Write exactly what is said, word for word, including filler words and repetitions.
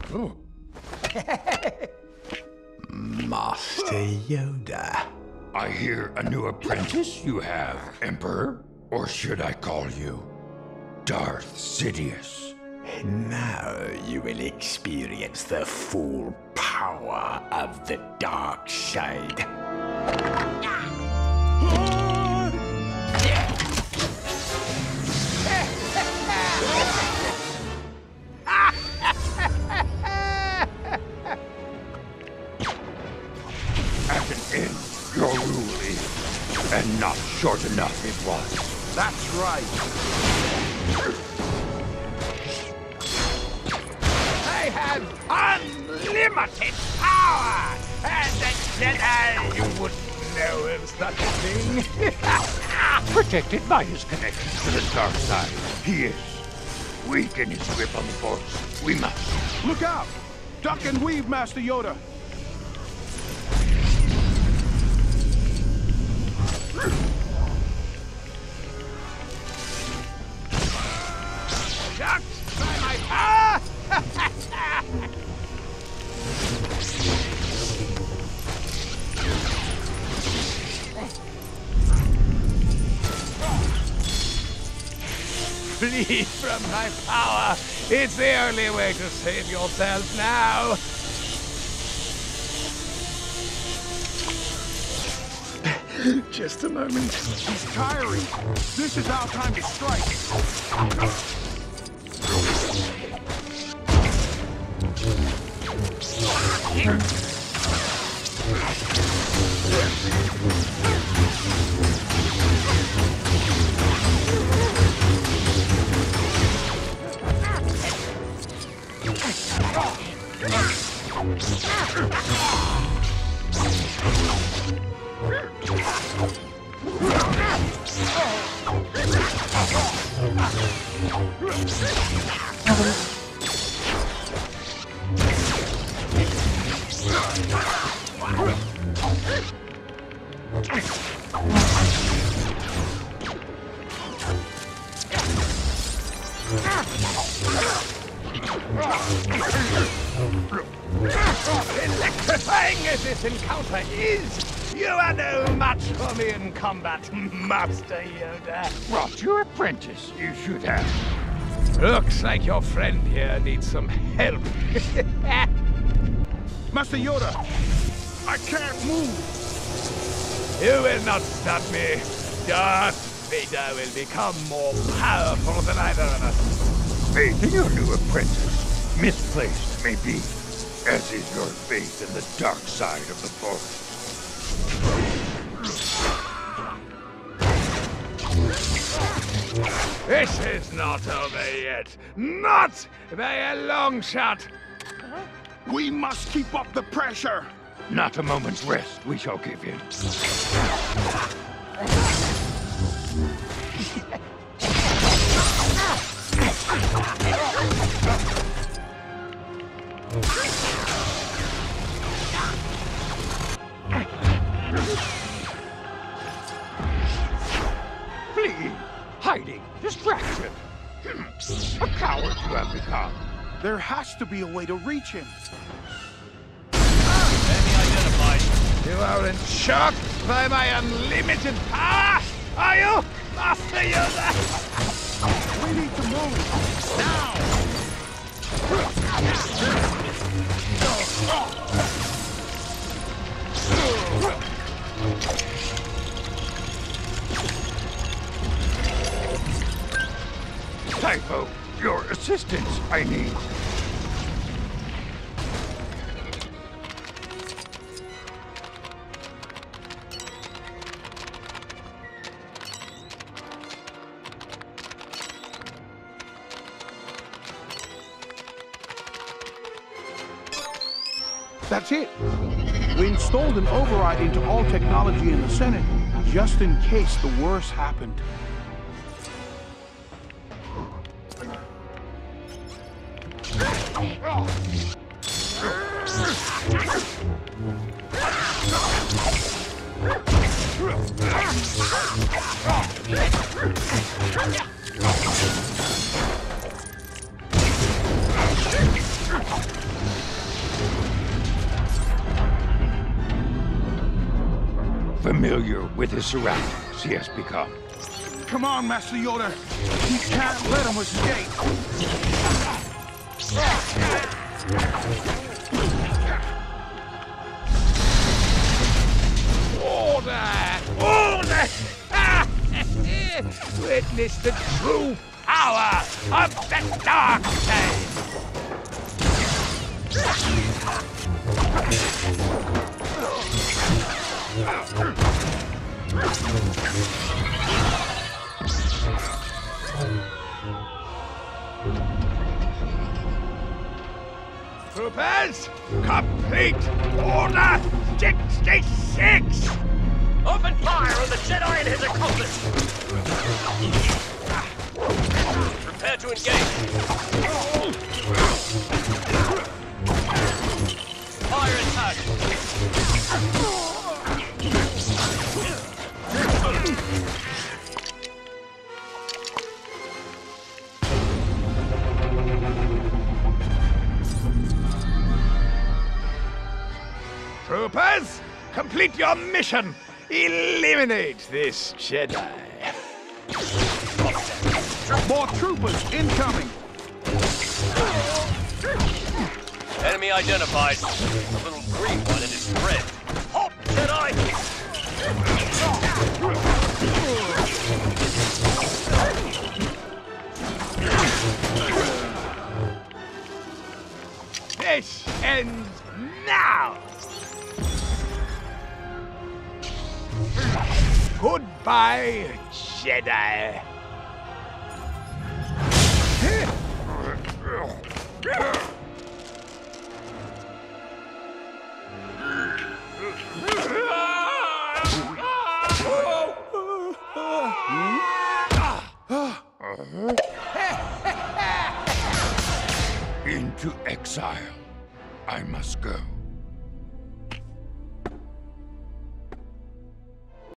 Oh. Master Yoda. I hear a new apprentice you have, Emperor. Or should I call you Darth Sidious? Now you will experience the full power of the dark side. At an end, your rule is, and not short enough it was. That's right. I have unlimited power! And the Jedi, you wouldn't know of such a thing. Protected by his connection to the dark side, he is weak in his grip on the Force. We must. Look out! Duck and weave, Master Yoda. Shocked by my power! Flee from my power! It's the only way to save yourself now! Just a moment. He's tiring. This is our time to strike. Electrifying as this encounter is, you are no match for me in combat, Master Yoda. Brought your apprentice, you should have. Looks like your friend here needs some help. Master Yoda, I can't move. You will not stop me. Darth Vader will become more powerful than either of us. Faith in your new apprentice, misplaced may be, as is your faith in the dark side of the Force. This is not over yet. Not by a long shot. We must keep up the pressure. Not a moment's rest we shall give him. Fleeing, hiding, distraction. A coward you have become. There has to be a way to reach him. Enemy identified. You aren't shocked by my unlimited power, are you, Master Yoda? We need to move. Now! Typho, your assistance I need. That's it. We installed an override into all technology in the Senate, just in case the worst happened. familiar with his surroundings he has become. Come on, Master Yoda. You can't let him escape. Order! Order! Witness the true power of the dark side! Troopers, complete order sixty-six! Open fire on the Jedi and his accomplice! Prepare to engage. Fire and target. Troopers, complete your mission! Eliminate this Jedi. More troopers incoming. Enemy identified. A little green one in his friend. Halt, Jedi! This ends now! Goodbye, Jedi. Into exile I must go.